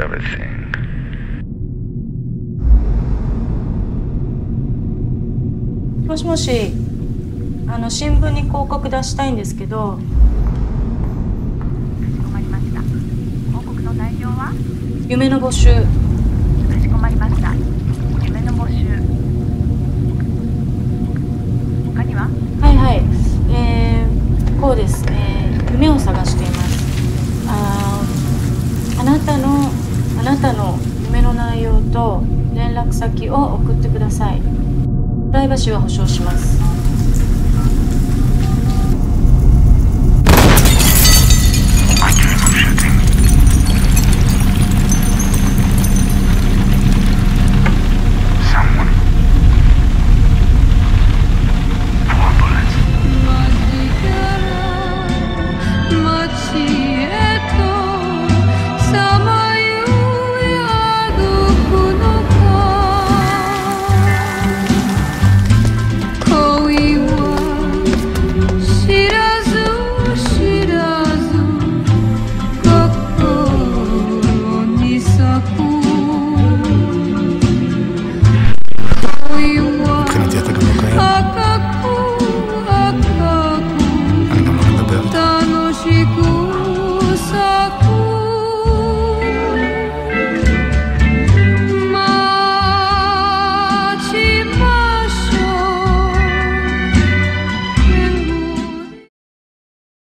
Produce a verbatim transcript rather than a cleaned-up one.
everything. もしもし、あの新聞に広告出したいんですけど。 かしこまりました。広告の内容は？ 夢の募集。 かしこまりました。夢の募集。他には？ はいはい。えー、こうですね。夢を探しています。ああなたのあなたの夢の内容と連絡先を送ってください。プライバシーは保証します。